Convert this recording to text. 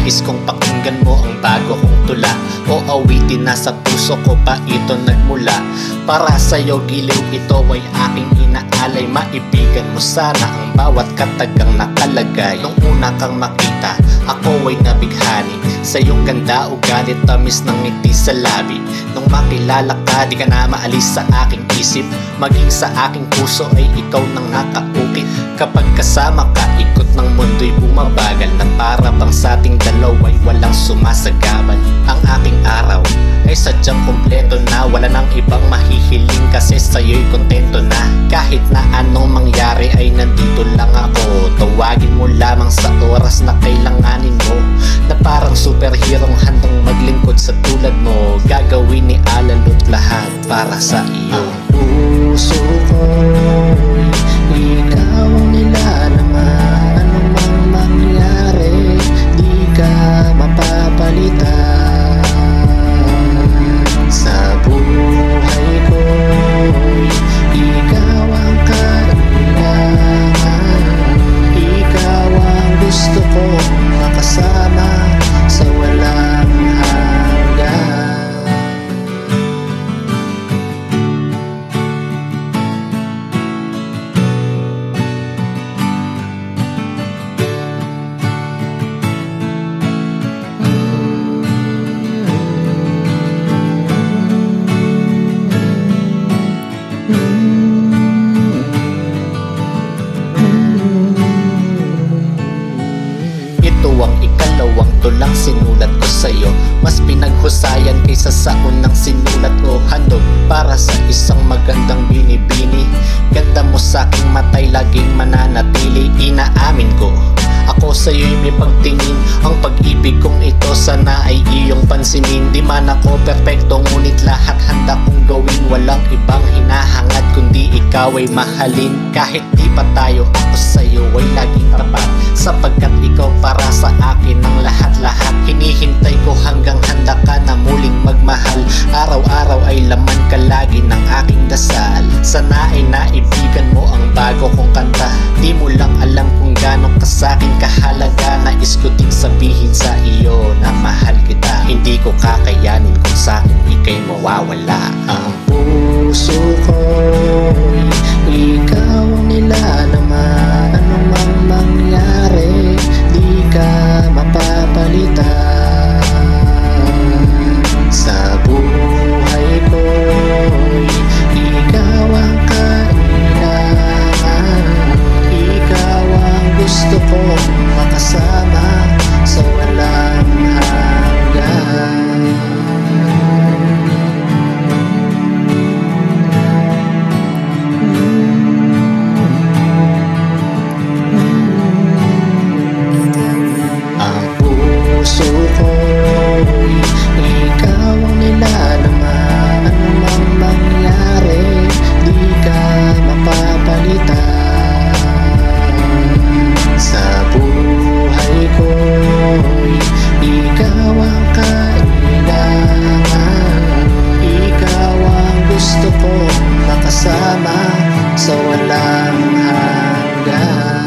Nais kong pakinggan mo ang bago kong tula, o awitin na sa puso ko pa ito nagmula. Para sa'yo giliw ito ay aking inaalay. Maibigan mo sana ang bawat katagang nakalagay. Nung una kang makita, ako ay nabighani sa iyong ganda, ugali, tamis ng ngiti sa labi. Nung makilala ka, di ka na maalis sa aking isip. Maging sa aking puso ay ikaw nang nakaukit. Kapag kasama ka, ikot ng mundo'y bumabagal, na para bang sa ating dalawa'y walang sumasagabal. Ang aking araw ay sadyang kumpleto na, wala nang ibang mahihiling kasi sa'yo'y kontento na. Kahit na anong mangyari ay nandito lang ako. Tawagin mo lamang sa oras na kailanganin mo, na parang superhero handang maglingkod sa tulad mo. Gagawin ni alalot lahat para sa iyo. Ang puso ko'y ikaw ang nilalaman. Anumang mangyari, di ka mapapalitan. Sa buhay ko'y ikaw ang kailangan. Ikaw ang gusto kong makasama sa walang hanggan. Ito ang ikalawang tulang sinulat ko sa'yo. Mas pinaghusayan kaysa sa unang sinulat ko. Handog para sa isang magandang binibini. Ganda mo sa'king matay, laging mananatili. Inaamin ko, ako sa'yo'y may pagtingin. Ang pag-ibig kong ito sana ay iyong pansinin. Di man ako perpekto, ngunit lahat handa kong gawin. Walang ibang hinahangad kundi ikaw ay mahalin. Kahit di pa tayo, ako sa'yo ay laging tapat, sapagkat ikaw para sa akin ang lahat-lahat. Hinihintay ko hanggang handa ka na muling magmahal. Araw-araw ay laman ka lagi ng aking dasal. Sana ay naibigan mo ang bago kong kanta. Di mo lang alam kung gano'ng ka sa'kin kahalaga. Nais ko ding sabihin sa iyo na mahal kita. Hindi ko kakayanin kung sa'kin ika'y mawawala. Ang puso ko'y ikaw ang nilalaman. Anumang mangyari, di ka mapapalitan. Sa buhay ko'y ikaw ang kailangan. Ikaw ang gusto kong makasama sa walang hanggan. Puso ko'y ikaw ang nilalaman. Anumang mangyari, di ka mapapalitan. Sa buhay ko'y ikaw ang kailangan. Ikaw ang gusto kong makasama sa walang hanggan.